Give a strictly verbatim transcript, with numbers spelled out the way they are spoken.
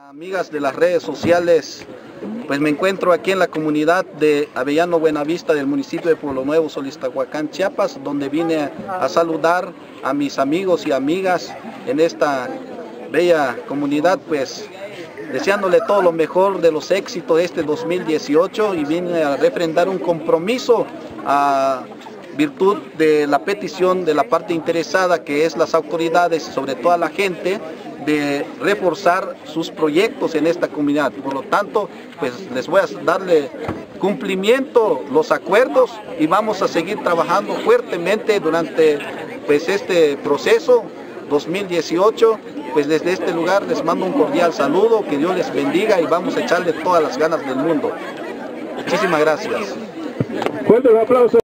Amigas de las redes sociales, pues me encuentro aquí en la comunidad de Avellano Buenavista del municipio de Pueblo Nuevo, Solistahuacán, Chiapas, donde vine a saludar a mis amigos y amigas en esta bella comunidad, pues deseándole todo lo mejor de los éxitos de este dos mil dieciocho, y vine a refrendar un compromiso a virtud de la petición de la parte interesada, que es las autoridades, sobre todo a la gente, de reforzar sus proyectos en esta comunidad. Por lo tanto, pues les voy a darle cumplimiento los acuerdos y vamos a seguir trabajando fuertemente durante pues este proceso dos mil dieciocho. Pues desde este lugar les mando un cordial saludo, que Dios les bendiga y vamos a echarle todas las ganas del mundo. Muchísimas gracias. Fuerte el aplauso.